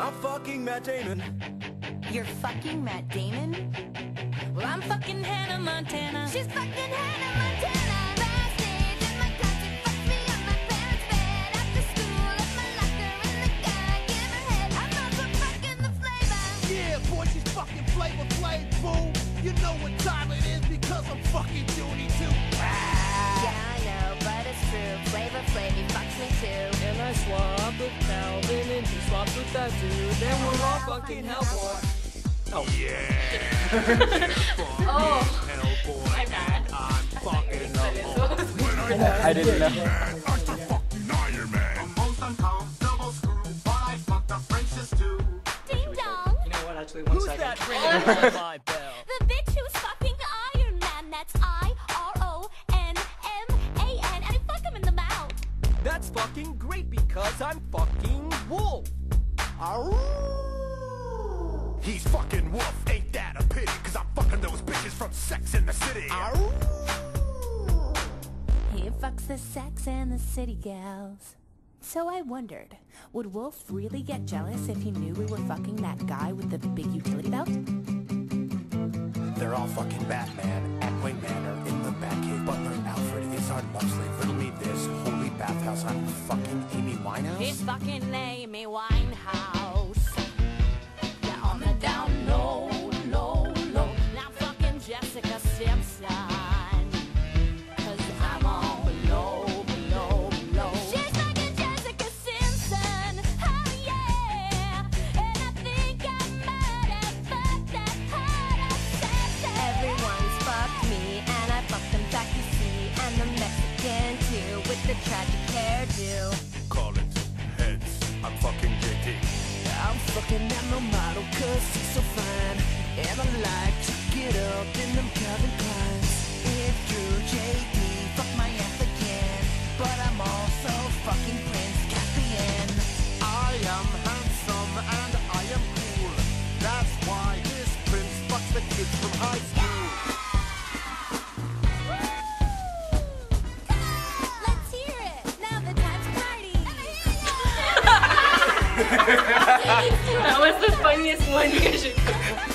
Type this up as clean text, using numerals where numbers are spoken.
I'm fucking Matt Damon. You're fucking Matt Damon? Well, I'm fucking Hannah Montana. She's fucking Hannah Montana. Backstage in my costume, fucks me on my parents' bed. After school, at my locker in the car, give her head. I'm also fucking the flavor. Yeah, boy, she's fucking Flavor Flav, boo. You know what time it is because I'm fucking Judy too. Yeah, I know, but it's true. Flavor Flav, he fucks me too. And I swapped with Calvin, and he swapped with that dude. Then we're all fucking Hellboy. Oh yeah. Oh, Hellboy. my bad. I'm fucking I didn't know. Ding dong. You know what? Actually, one Who's second. that ringing on my bell? The bitch who's fucking Iron Man. That's I-R-O-N-M-A-N. And I fuck him in the mouth. That's fucking great because I'm fucking Wolf. He's fucking Wolf, ain't that a pity? Cause I'm fucking those bitches from Sex in the City. He fucks the Sex and the City gals. So I wondered, would Wolf really get jealous if he knew we were fucking that guy with the big utility belt? They're all fucking Batman at Wayne Manor in the Batcave. Butler Alfred is our love slave. Riddle me this holy bathhouse. I'm fucking Amy Winehouse. He's fucking Amy Winehouse. Yeah, on the down low, low, low. Now fucking Jessica Simpson. Cause I'm on below, below, below. She's fucking Jessica Simpson. Oh yeah. And I think I might have fucked that hard obsession. Everyone's fucked me and I fucked them back, you see. And the Mexican too with the tragic hairdo. Call it heads. I'm fucking JD. I'm fucking that no model cause she's so fine. And I like to get up in them Calvin Kleins. It's true, JD, fuck my ass again. But I'm also fucking Prince Caspian. I am handsome and I am cool. That's why this prince fucks the kids from high school. Let's hear it. Now the time's party. That was the funniest one you should.